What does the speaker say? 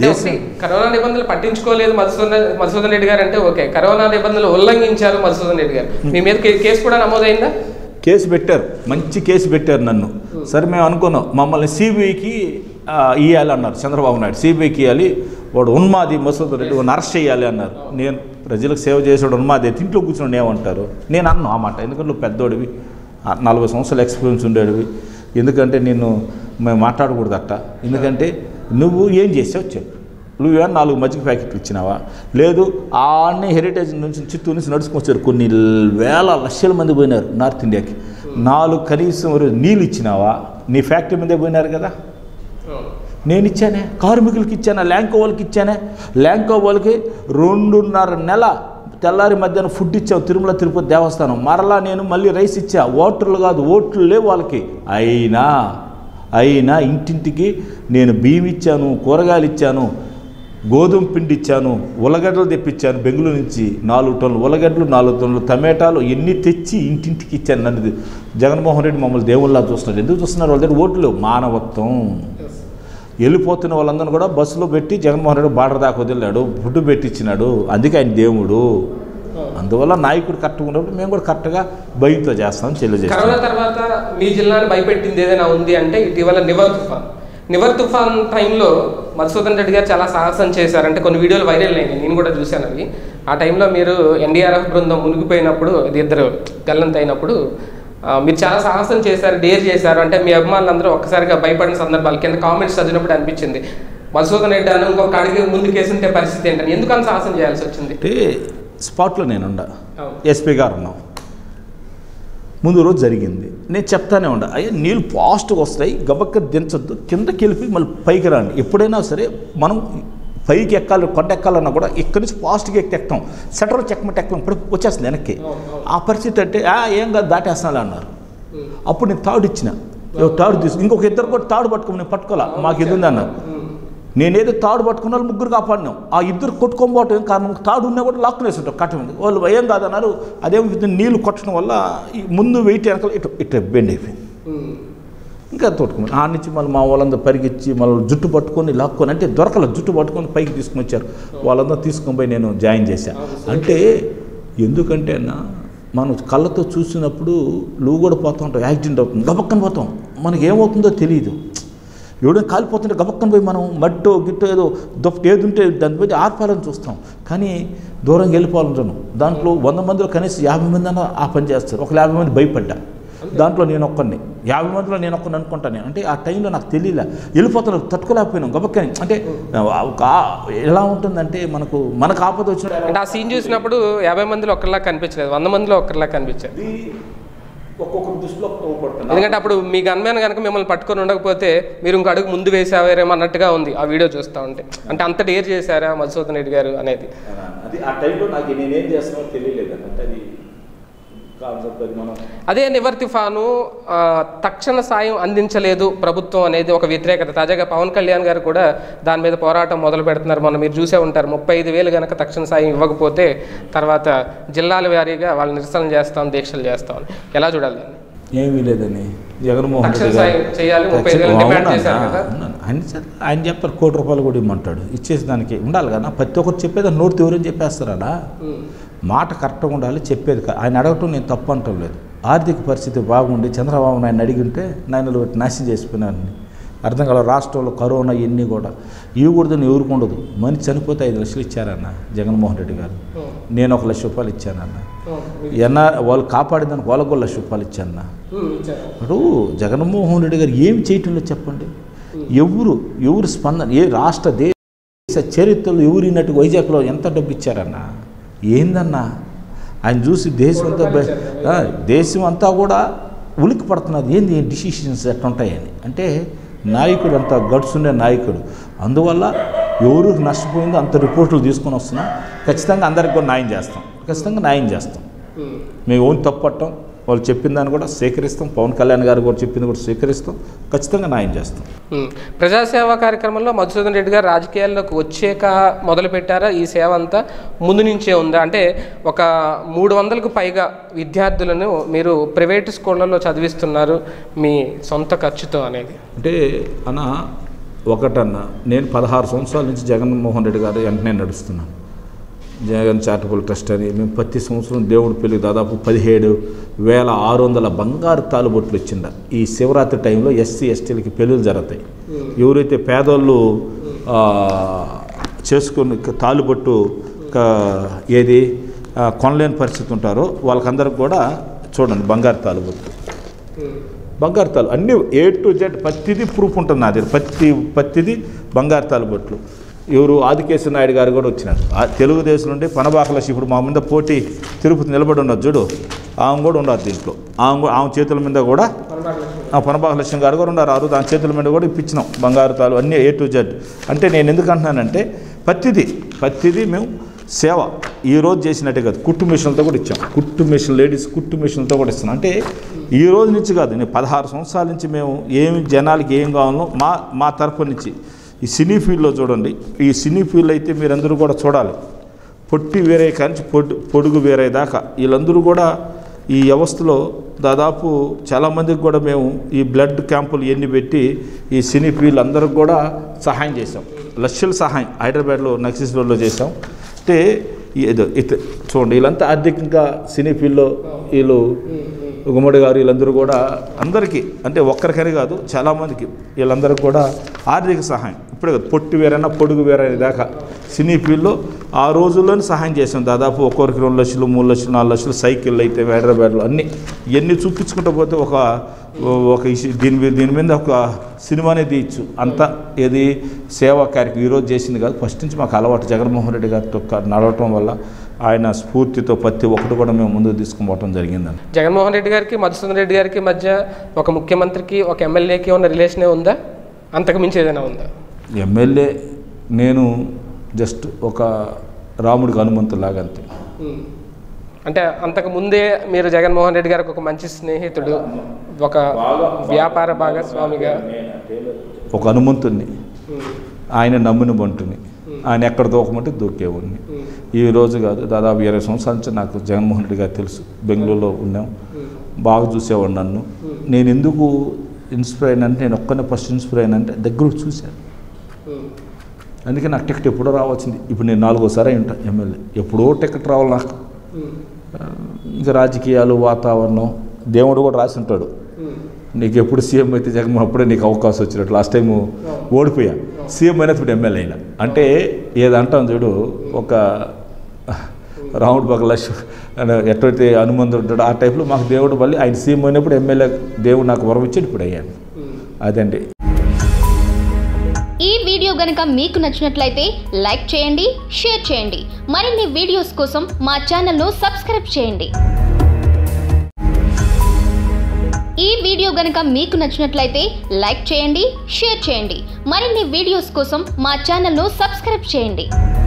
Corona నిబంధనలు పట్టించుకోలేదు మధుసూదన్ రెడ్డి గారు అంటే ఓకే, కరోనా నిబంధనలు ఉల్లంఘించారు మధుసూదన్ రెడ్డి గారు, మీ మీద కేసు కూడా నమోదైందా? కేసు పెట్టారు, మంచి కేసు పెట్టారు నన్ను. సరే మేము అనుకున్నాం మమ్మల్ని సిబిఐకి ఇవ్వాలన్నారు చంద్రబాబు నాయుడు, సిబిఐకి ఇవ్వాలి, వాడు ఉన్మాది మధుసూదన్ రెడ్డి వాడిని అరెస్ట్ చేయాలి అన్నారు. నేను ప్రజలకు సేవ చేసేవాడు ఉన్మాది అయితే ఇంట్లో కూర్చొని ఏమంటారు, నేను అన్నాను ఆ మాట. ఎందుకంటే నువ్వు పెద్దోడివి, 40 సంవత్సరాల ఎక్స్పీరియన్స్ ఉండేడివి, ఎందుకంటే నేను మేము మాట్లాడకూడదు అట్ట, ఎందుకంటే నువ్వు ఏం చేసావు చెప్పు, నువ్వేమన్నా 4 మజ్జిగ ప్యాకెట్లు ఇచ్చినావా, లేదు ఆడనే హెరిటేజ్ నుంచి చిత్తూరు నుంచి నడుచుకొచ్చారు, కొన్ని వేల లక్షల మంది పోయినారు నార్త్ ఇండియాకి, 4 కనీసం నీళ్ళు ఇచ్చినావా, నీ ఫ్యాక్టరీ మీదే పోయినారు కదా, నేను ఇచ్చానే, కార్మికులకి ఇచ్చానా, ల్యాంకో వాళ్ళకి ఇచ్చానే, ల్యాంకో వాళ్ళకి 2.5 నెల తెల్లారి మధ్యాహ్నం ఫుడ్ ఇచ్చావు తిరుమల తిరుపతి దేవస్థానం, మరలా నేను మళ్ళీ రైస్ ఇచ్చా, ఓటర్లు కాదు ఓట్లు లేవు వాళ్ళకి, అయినా ఇంటింటికి నేను బియ్యం ఇచ్చాను, కూరగాయలు ఇచ్చాను, గోధుమ పిండి ఇచ్చాను, ఉల్లగడ్డలు తెప్పించాను బెంగళూరు నుంచి, 4 టన్నులు ఉల్లగడ్డలు, 4 టన్నులు టమాటాలు ఎన్ని తెచ్చి ఇంటింటికి ఇచ్చాను. నన్ను జగన్మోహన్ రెడ్డి మమ్మల్ని దేవుళ్ళలా చూస్తున్నారు. ఎందుకు చూస్తున్నారు? వాళ్ళ దగ్గర ఓట్లు మానవత్వం. వెళ్ళిపోతున్న వాళ్ళందరూ కూడా బస్సులో పెట్టి జగన్మోహన్ రెడ్డి బార్డర్ దాకా వదిలాడు, ఫుడ్ పెట్టించినాడు, అందుకే ఆయన దేవుడు. అందువల్ల నాయకుడు కరెక్ట్గా ఉన్నప్పుడు మేము కూడా కరెక్ట్గా భయంతో చేస్తాం, చెల్లిచేస్తాం. కరోనా తర్వాత మీ జిల్లాని భయపెట్టింది ఏదైనా ఉంది అంటే ఇటీవల నివర్ తుఫాన్ టైంలో మధుసూదన్ రెడ్డి గారు చాలా సాహసం చేశారు, అంటే కొన్ని వీడియోలు వైరల్ అయినాయి, నేను కూడా చూశాను అవి. ఆ టైంలో మీరు ఎన్డీఆర్ఎఫ్ బృందం మునిగిపోయినప్పుడు, అది 2 గల్లంత అయినప్పుడు మీరు చాలా సాహసం చేశారు, డేర్ చేశారు, అంటే మీ అభిమానులందరూ ఒక్కసారిగా భయపడిన సందర్భాలు కింద కామెంట్స్ చదివినప్పుడు అనిపించింది మధుసూదన్ రెడ్డి అని ఇంకొక అడిగి ముందు కేసుంటే పరిస్థితి ఏంటని, ఎందుకు అంత సాహసం చేయాల్సి వచ్చింది? అంటే స్పాట్లో నేనుండా, ఎస్పీ గారు ఉన్నాం, ముందు రోజు జరిగింది, నేను చెప్తానే ఉండా, అయ్యా నీళ్ళు ఫాస్ట్గా వస్తాయి, గబక్క దించొద్దు, కిందకి వెళ్ళిపోయి మళ్ళీ పైకి రండి. ఎప్పుడైనా సరే మనం పైకి ఎక్కాలి, కొండ ఎక్కాలన్నా కూడా ఇక్కడి నుంచి ఫాస్ట్గా ఎక్కాం, సెటర్ చెక్కమంటే ఎక్కడం ఇప్పుడు వచ్చేస్తుంది వెనక్కి. ఆ పరిస్థితి అంటే ఏం కాదు దాటేస్తాను అన్నారు. అప్పుడు నేను తాడు ఇచ్చిన, తాడు తీసుకుని ఇంకొక 2 కూడా తాడు పట్టుకుని, నేను పట్టుకోవాలా, మాకు ఇది ఉంది అన్నారు. నేనేదో తాడు పట్టుకున్న వాళ్ళు 3 కాపాడినాం, ఆ 2 కొట్టుకోబోవటం ఏం కారణం, తాడు ఉన్నా కూడా లాక్కునేసి ఉంటాం కట్ట మీద, వాళ్ళు ఏం కాదన్నారు. అదేమో నీళ్ళు కొట్టడం వల్ల ముందు వెయిట్ వెనకాల ఇట్లా బెండ్ అయిపోయింది, ఇంకా తోడుకున్నాను. ఆ నుంచి మళ్ళీ మా వాళ్ళందరూ పరిగెచ్చి మళ్ళీ జుట్టు పట్టుకొని లాక్కొని, అంటే దొరకల జుట్టు పట్టుకొని పైకి తీసుకుని వచ్చారు, వాళ్ళందరూ తీసుకొని పోయి నేను జాయిన్ చేశాను. అంటే ఎందుకంటే అన్న మనం కళ్ళతో చూసినప్పుడు నువ్వు కూడా పోతూ ఉంటావు, యాక్సిడెంట్ అవుతుంది, గబక్కన పోతాం, మనకి ఏమవుతుందో తెలియదు, ఎవడో కాలిపోతుంటే గబక్కన పోయి మనం మట్టో గిట్టో ఏదో దొప్పటి ఏది ఉంటే దాన్ని పోయి ఆర్పాలని చూస్తాం, కానీ దూరంగా వెళ్ళిపోవాలంటాను. దాంట్లో 100 మందిలో కనీసం 50 మంది అన్న ఆ పని చేస్తారు, ఒక 50 మంది భయపడ్డా, దాంట్లో నేను ఒక్కడిని, 50 మందిలో నేను ఒక్కడిని అనుకుంటాను. అంటే ఆ టైంలో నాకు తెలియలే, వెళ్ళిపోతున్నాను, తట్టుకోలేకపోయినాం గబక్కని. అంటే ఎలా ఉంటుందంటే మనకు ఆపద వచ్చిన, అంటే ఆ సీన్ చూసినప్పుడు 50 మందిలో ఒకరిలా కనిపించలేదు, 100 మందిలో ఒకరిలా కనిపించేది. ఒక్కొక్క దృష్టిలో ఎందుకంటే అప్పుడు మీ గన్మ్యాన్ కనుక మిమ్మల్ని పట్టుకొని ఉండకపోతే మీరు ఇంకో అడుగు ముందు వేసావేరేమో అన్నట్టుగా ఉంది ఆ వీడియో చూస్తూ ఉంటే. అంటే అంత డేర్ చేశారా మధుసూదన్ రెడ్డి గారు అనేది? అది ఆ టైంలో నాకు నేనేం చేస్తానో తెలియలేదు అన్నట్టు. అది అదే నివర్ తుఫాను తక్షణ సాయం అందించలేదు ప్రభుత్వం అనేది ఒక వ్యతిరేకత. తాజాగా పవన్ కళ్యాణ్ గారు కూడా దాని మీద పోరాటం మొదలు పెడుతున్నారు. మొన్న మీరు చూసే ఉంటారు, 35,000 కనుక తక్షణ సాయం ఇవ్వకపోతే తర్వాత జిల్లాల వారీగా వాళ్ళు నిరసన చేస్తాం, దీక్షలు చేస్తాం. ఎలా చూడాలి దాన్ని? ఏమీ లేదని జగన్మోహన్ రెడ్డి ఆయన చెప్పారు, 1 కోటి రూపాయలు కూడా ఇమ్మంటాడు, ఇచ్చేసి దానికి ఉండాలి కదా. ప్రతి ఒక్కరు చెప్పేది నోటి ఎవరని చెప్పేస్తారా? మాట కరెక్ట్గా ఉండాలి, చెప్పేది. ఆయన అడగటం నేను తప్పు అంటం లేదు. ఆర్థిక పరిస్థితి బాగుండి చంద్రబాబు నాయుడు అడిగింటే నాయనలు నాశనం చేసిపోయినారని అర్థం కాదు. రాష్ట్రంలో కరోనా ఇవన్నీ కూడా ఇవ్వకూడదని ఎవరికి ఉండదు. మనిషి చనిపోతే 5 లక్షలు ఇచ్చారన్న జగన్మోహన్ రెడ్డి గారు, నేను 1 లక్ష రూపాయలు ఇచ్చానన్న. వాళ్ళు కాపాడిందని వాళ్ళకు 1 లక్ష రూపాయలు ఇచ్చానన్న. ఇప్పుడు జగన్మోహన్ రెడ్డి గారు ఏమి చేయటం లేదు చెప్పండి. ఎవరు స్పందన, ఏ రాష్ట్ర దేశ చరిత్రలో ఎవరినట్టు వైజాగ్లో ఎంత డబ్బు ఇచ్చారన్న? ఏందన్నా ఆయన చూసి దేశం అంతా కూడా ఉలిక్కి పడుతున్నది. ఏంది డిసిషన్స్ ఎట్లా ఉంటాయని. అంటే నాయకుడు అంత గట్స్ ఉండే నాయకుడు. అందువల్ల ఎవరికి నష్టపోయిందో అంత రిపోర్టులు తీసుకొని వస్తున్నాం. ఖచ్చితంగా అందరికి కూడా న్యాయం చేస్తాం, ఖచ్చితంగా న్యాయం చేస్తాం. మేము ఓన్ తప్పట్టం, వాళ్ళు చెప్పిన దాన్ని కూడా స్వీకరిస్తాం. పవన్ కళ్యాణ్ గారు కూడా చెప్పింది కూడా స్వీకరిస్తాం, ఖచ్చితంగా న్యాయం చేస్తాం. ప్రజాసేవా కార్యక్రమంలో మధుసూదన్ రెడ్డి గారు రాజకీయాల్లోకి వచ్చాక మొదలు పెట్టారా? ఈ సేవ అంతా ముందు నుంచే ఉందా? అంటే ఒక 300కు పైగా విద్యార్థులను మీరు ప్రైవేటు స్కూళ్ళల్లో చదివిస్తున్నారు మీ సొంత ఖర్చుతో అనేది. అంటే ఒకటన్నా, నేను 16 సంవత్సరాల నుంచి జగన్మోహన్ రెడ్డి గారు వెంటనే నడుస్తున్నాను. జగన్ చారిటబుల్ ట్రస్ట్ అని మేము ప్రతి సంవత్సరం దేవుడి పెళ్ళికి దాదాపు 17,600 బంగారు తాలుబొట్లు ఇచ్చిండ. ఈ శివరాత్రి టైంలో ఎస్సీ ఎస్టీలకి పెళ్ళిళ్ళు జరుగుతాయి. ఎవరైతే పేదోళ్ళు చేసుకుని తాలుబొట్టు ఏది కొనలేని పరిస్థితి ఉంటారో వాళ్ళకందరికి కూడా చూడండి బంగారు తాలుబొట్టు, బంగారు తాలు అన్నీ A to Z ప్రతిదీ ప్రూఫ్ ఉంటుంది నా దగ్గర. ప్రతిదీ బంగారు తాలుబొట్లు. ఎవరు ఆదికేశ్వర నాయుడు గారు కూడా వచ్చినారు తెలుగుదేశం నుండి. పనబాకలక్ష్మి ఇప్పుడు మా మీద పోటీ తిరుపతి నిలబడి ఉన్నది చూడు, ఆమె కూడా ఉన్నారు దీంట్లో. ఆమె చేతుల మీద కూడా పనబాకలక్ష్మి గారు కూడా ఉన్నారు. ఆ రోజు ఆమె చేతుల మీద కూడా ఇప్పించినాం బంగారు తాలు అన్నీ A to Z. అంటే నేను ఎందుకు అంటున్నానంటే ప్రతిదీ మేము సేవ ఈరోజు చేసినట్టే కాదు, కుట్టు మిషన్లతో కూడా ఇచ్చాం. కుట్టు మిషన్ లేడీస్ కుట్టు మిషన్లతో కూడా ఇస్తున్నాం. అంటే ఈ రోజు నుంచి కాదు, నేను 16 సంవత్సరాల నుంచి మేము ఏమి జనాలకి ఏం కావాలో మా తరపు నుంచి. ఈ సినీ ఫీల్డ్లో చూడండి, ఈ సినీ ఫీల్డ్ అయితే మీరందరూ కూడా చూడాలి. పొట్టి వేరే కానీ పొడుగు వేరే దాకా వీళ్ళందరూ కూడా ఈ వ్యవస్థలో దాదాపు చాలామందికి కూడా మేము ఈ బ్లడ్ క్యాంపులు ఎన్ని పెట్టి ఈ సినీ ఫీల్డ్ అందరికి కూడా సహాయం చేసాం. లక్షల సహాయం హైదరాబాద్లో నక్సెస్ రోడ్లో చేసాం. అంటే ఏదో చూడండి, వీళ్ళంతా ఆర్థికంగా సినీ ఫీల్డ్లో వీళ్ళు గుమ్మడి గారు వీళ్ళందరూ కూడా అందరికీ, అంటే ఒక్కరికని కాదు చాలామందికి వీళ్ళందరికీ కూడా ఆర్థిక సహాయం. ఇప్పుడే కాదు, పొట్టి వేరైనా పొడుగు వేరైన దాకా సినీ ఫీల్డ్లో ఆ రోజుల్లోనే సహాయం చేసాం. దాదాపు ఒక్కొక్కరికి 2 లక్షలు 3 లక్షలు 4 లక్షలు సైకిళ్ళు అయితే హైదరాబాద్లో అన్నీ ఇవన్నీ చూపించుకుంటూ పోతే ఒక దీని మీద ఒక సినిమానే తీయచ్చు. అంతా ఏది సేవా కార్యక్రమం ఈరోజు చేసింది కాదు, ఫస్ట్ నుంచి మాకు అలవాటు. జగన్మోహన్ రెడ్డి గారితో నడవటం వల్ల ఆయన స్ఫూర్తితో ప్రతి ఒక్కటి కూడా మేము ముందుకు తీసుకుపోవటం జరిగిందండి. జగన్మోహన్ రెడ్డి గారికి మధుసూదన్ రెడ్డి గారికి మధ్య ఒక ముఖ్యమంత్రికి ఒక ఎమ్మెల్యేకి ఉన్న రిలేషనే ఉందా? అంతకు మించి ఏదైనా ఉందా? ఎమ్మెల్యే నేను జస్ట్ ఒక రాముడికి హనుమంతులాగా అంతే. అంటే అంతకు ముందే మీరు జగన్మోహన్ రెడ్డి గారికి ఒక మంచి స్నేహితుడు, ఒక వ్యాపార భాగస్వామిగా, ఒక హనుమంతుడిని, ఆయన నమ్మిన బంటుని, ఆయన ఎక్కడ దూకమంటే దూకేవాడిని. ఈ రోజు కాదు, దాదాపు 20 సంవత్సరాల నుంచి నాకు జగన్మోహన్ రెడ్డి గారు తెలుసు. బెంగళూరులో ఉన్నాం, బాగా చూసేవాడు నన్ను. నేను ఎందుకు ఇన్స్పైర్ అయినంటే, నేను ఒక్కనే ఫస్ట్ ఇన్స్పైర్ అయినంటే దగ్గర చూశాను. అందుకే నాకు టికెట్ ఎప్పుడో రావాల్సింది. ఇప్పుడు నేను 4వ సారి ఉంటాను ఎమ్మెల్యే. ఎప్పుడో టికెట్ రావాలి నాకు. ఇంకా రాజకీయాలు, వాతావరణం, దేవుడు కూడా రాసి ఉంటాడు, నీకు ఎప్పుడు సీఎం అయితే జగన్మోహన్ అప్పుడే నీకు అవకాశం వచ్చినట్టు. లాస్ట్ టైం ఓడిపోయా, సీఎం అయినప్పుడు ఎమ్మెల్యే అయినా. అంటే ఏదంటాం చూడు, ఒక రాముడు పక్కల ఎట్లయితే హనుమంతుడు ఉంటాడో ఆ టైప్లో మాకు దేవుడు మళ్ళీ ఆయన సీఎం అయినప్పుడు ఎమ్మెల్యే దేవుడు నాకు వరం ఇచ్చి ఇప్పుడు అయ్యాను. అదండి. ఈ వీడియో గనుక మీకు నచ్చినట్లయితే లైక్ చేయండి, షేర్ చేయండి. మరిన్ని వీడియోస్ కోసం మా ఛానల్ను సబ్స్క్రైబ్ చేయండి. ఈ వీడియో గనుక మీకు నచ్చినట్లయితే లైక్ చేయండి, షేర్ చేయండి. మరిన్ని వీడియోస్ కోసం మా ఛానల్ను సబ్స్క్రైబ్ చేయండి.